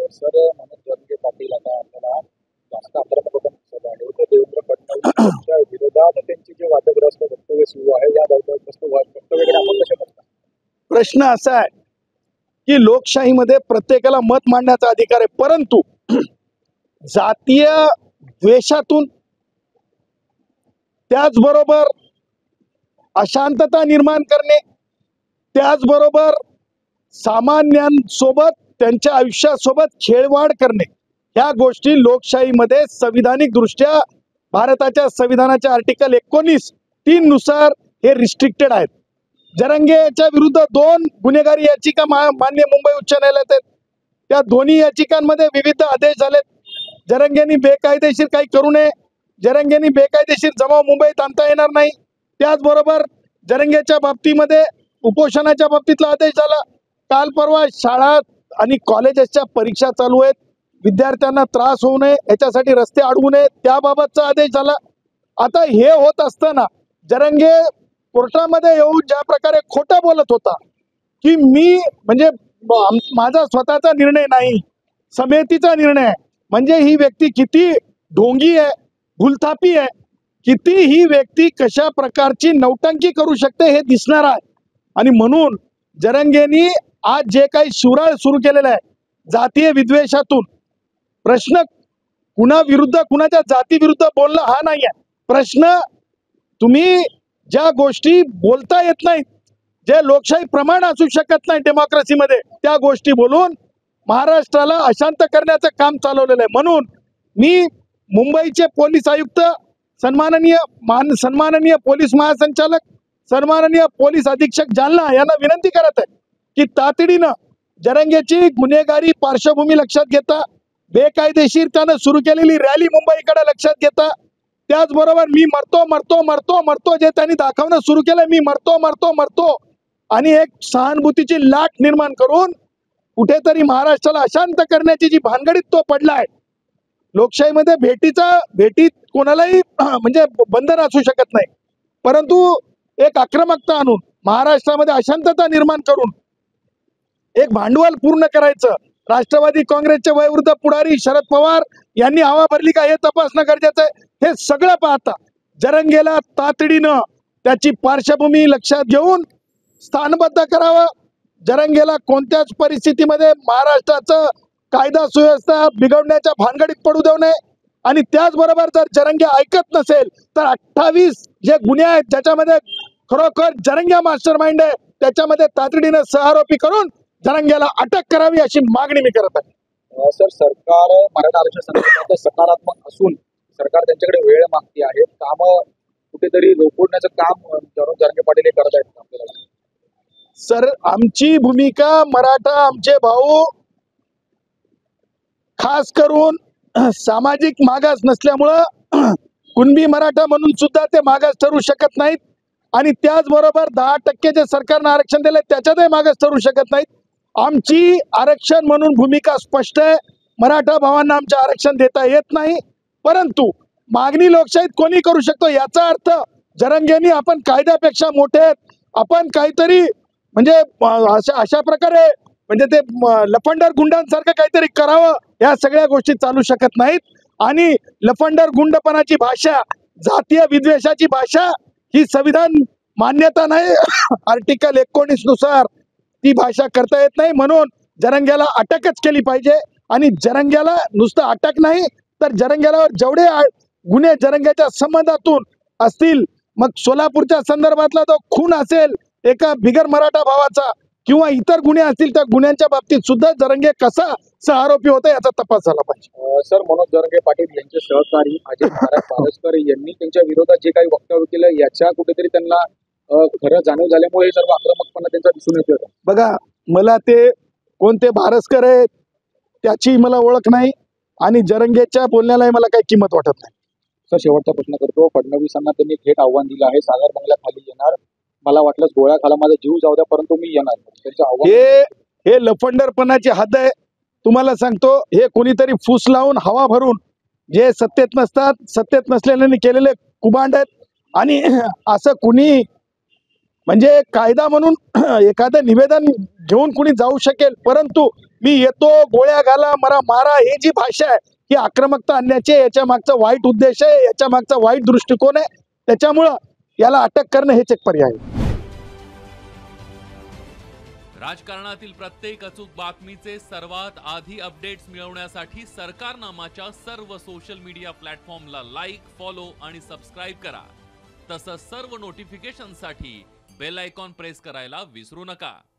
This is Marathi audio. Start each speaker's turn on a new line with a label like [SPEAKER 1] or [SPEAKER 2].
[SPEAKER 1] सर मनोज जरांगे पाटील आता आपल्याला जास्त आक्रमक दिसत आहे. तर देवेंद्र फडणवीसांच्या विरोधात त्यांची जे वादग्रस्त वक्तव्य सुरू आहे या वादग्रस्त वक्तव्याकडे आपण कसे बघता?
[SPEAKER 2] प्रश्न असा आहे की लोकशाहीमध्ये प्रत्येकाला मत मांडण्याचा अधिकार आहे, परंतु जातीय द्वेषातून त्याचबरोबर अशांतता निर्माण करणे, त्याचबरोबर सामान्यांसोबत त्यांच्या आयुष्यासोबत खेळवाड करणे, ह्या गोष्टी लोकशाहीमध्ये संविधानिक दृष्ट्या भारताच्या संविधानाच्या आर्टिकल 19(3) नुसार हे रिस्ट्रिक्टेड आहेत. जरांगेच्या विरुद्ध 2 गुन्हेगारी याचिका मान्य मुंबई उच्च न्यायालयात आहेत. त्या दोन्ही याचिकांमध्ये विविध आदेश झालेत. जरांगेंनी बेकायदेशीर काही करू नये, जरांगेंनी बेकायदेशीर जमाव मुंबईत आणता येणार नाही. त्याचबरोबर जरांगेच्या बाबतीमध्ये उपोषणाच्या बाबतीतला आदेश झाला. काल परवा शाळा आणि कॉलेजेसच्या परीक्षा चालू आहेत, विद्यार्थ्यांना त्रास होऊ नये याच्यासाठी रस्ते अडवू नये त्याबाबतचा आदेश झाला. आता हे होत असताना जरांगे कोर्टामध्ये येऊन ज्या प्रकारे खोटं बोलत होता की मी म्हणजे माझा स्वतःचा निर्णय नाही, समितीचा निर्णय आहे, म्हणजे ही व्यक्ती किती ढोंगी आहे, भूलथापी आहे, किती ही व्यक्ती कशा प्रकारची नौटंकी करू शकते हे दिसणार आहे. आणि म्हणून जरांगेंनी आज जे काही शिवराळ सुरू केलेलं आहे जातीय विद्वेषातून, प्रश्न कुणा विरुद्ध कुणाच्या जाती विरुद्ध बोलणं हा नाही आहे. प्रश्न तुम्ही ज्या गोष्टी बोलता येत नाहीत, जे लोकशाही प्रमाण असू शकत नाही डेमोक्रेसीमध्ये, त्या गोष्टी बोलून महाराष्ट्राला अशांत करण्याचं काम चालवलेलं आहे. म्हणून मी मुंबईचे पोलीस आयुक्त, सन्माननीय पोलीस महासंचालक, सन्माननीय पोलीस अधीक्षक जालना यांना विनंती करत आहे की तातडीनं जरांगेची गुन्हेगारी पार्श्वभूमी लक्षात घेता, बेकायदेशीर त्यानं सुरू केलेली रॅली मुंबईकडे लक्षात घेता, त्याचबरोबर मी मरतो मरतो मरतो मरतो जे त्यांनी दाखवणं सुरू केलं, मी मरतो मरतो मरतो, आणि एक सहानुभूतीची लाट निर्माण करून कुठेतरी महाराष्ट्राला अशांत करण्याची जी भानगडीत तो पडलाय. लोकशाहीमध्ये भेटीत कोणालाही म्हणजे बंधन असू शकत नाही, परंतु एक आक्रमकता आणून महाराष्ट्रामध्ये अशांतता निर्माण करून एक भांडवल पूर्ण करायचं. राष्ट्रवादी काँग्रेसचे वयोवृद्ध पुढारी शरद पवार यांनी हवा भरली का हे तपासणं गरजेचं आहे. हे सगळं पाहता जरांगेला तातडीनं त्याची पार्श्वभूमी लक्षात घेऊन स्थानबद्ध करावं. जरांगेला कोणत्याच परिस्थितीमध्ये महाराष्ट्राचं कायदा सुव्यवस्था बिघडण्याच्या भानगडीत पडू देऊ नये. आणि त्याचबरोबर जर जरांगे ऐकत नसेल तर 28 जे गुन्हे आहेत ज्याच्यामध्ये खरोखर जरांगे मास्टर माइंड आहे, त्याच्यामध्ये तातडीनं सहआरोपी करून जरांगेला अटक करावी अशी मागणी मी करत आहे.
[SPEAKER 1] सर, सरकार मराठा आरक्षण संदर्भात सकारात्मक असून सरकार त्यांच्याकडे वेळ मागते आहे, काम कुठेतरी रोखण्याचं काम मनोज जरांगे पाटील हे करत आहेत आपल्याला?
[SPEAKER 2] सर, आमची भूमिका मराठा आमचे भाऊ खास करून सामाजिक मागास नसल्यामुळं कुणबी मराठा म्हणून सुद्धा ते मागास ठरू शकत नाहीत, आणि त्याचबरोबर 10% जे सरकारनं आरक्षण दिलंय त्याच्यातही मागास ठरू शकत नाहीत. आमची आरक्षण म्हणून भूमिका स्पष्ट आहे. मराठा भावांना आमचे आरक्षण देता येत नाही, परंतु मागणी लोकशाहीत कोणी करू शकतो. याचा अर्थ जरांगेंनी आपण कायद्यापेक्षा मोठे आहेत, आपण काहीतरी म्हणजे अशा प्रकारे म्हणजे ते लफंडर गुंडांसारखं काहीतरी करावं, या सगळ्या गोष्टी चालू शकत नाहीत. आणि लफंडर गुंडपणाची भाषा, जातीय विद्वेषाची भाषा ही संविधान मान्यता नाही, आर्टिकल 19 नुसार ती भाषा करता येत नाही. म्हणून जरांगेला अटकच केली पाहिजे. आणि जरांगेला नुसतं अटक नाही तर जरांगेलावर जेवढे गुन्हे जरांगेच्या संबंधातून असतील, मग सोलापूरच्या संदर्भातला तो खून असेल एका बिगर मराठा भावाचा, किंवा इतर गुन्हे असतील, त्या गुन्ह्यांच्या बाबतीत सुद्धा जरांगे कसा सहआरोपी होता याचा तपास झाला पाहिजे.
[SPEAKER 1] सर, मनोज जरांगे पाटील यांचे सहकारी अजय पारसकर यांनी त्यांच्या विरोधात जे काही वक्तव्य केलं याच्या कुठेतरी त्यांना खरं जाणीव झाल्यामुळे हे सर्व आक्रमकपणा त्यांचा दिसून येतो.
[SPEAKER 2] बघा, मला ते कोणते भारसकर आहेत त्याची मला ओळख नाही, आणि जरांगेच्या बोलण्यालाही मला काही किंमत वाटत नाही.
[SPEAKER 1] सर, शेवटचा प्रश्न करतो. फडणवीसांना त्यांनी थेट आव्हान दिलं आहे, सागर बंगल्याखाली येणार, मला वाटलं गोळ्या खाला माझा जीव जाऊ द्या परंतु मी येणार. त्यांचं आव्हान
[SPEAKER 2] हे लफंडरपणाची हद्द आहे. तुम्हाला सांगतो, हे कोणीतरी फूस लावून हवा भरून जे सत्तेत नसतात, सत्तेत नसलेल्यांनी केलेले कुभांड आहेत. आणि असं कुणी म्हणजे कायदा म्हणून एखादं निवेदन घेऊन कुणी जाऊ शकेल, परंतु मी येतो गोळ्या घाला मला मारा ही जी भाषा आहे ही आक्रमकता आणण्याची आहे. याच्या मागचा वाईट उद्देश आहे, याच्या मागचा वाईट दृष्टिकोन आहे. त्याच्यामुळं याला अटक करणं हेच एक पर्याय आहे.
[SPEAKER 3] राजकारणातील प्रत्येक अचूक बातमीचे सर्वात आधी अपडेट्स मिळवण्यासाठी सरकारनामाच्या सर्व सोशल मीडिया प्लॅटफॉर्मला लाईक, फॉलो आणि सबस्क्राईब करा. तसंच सर्व नोटिफिकेशनसाठी बेल आयकॉन प्रेस करायला विसरू नका.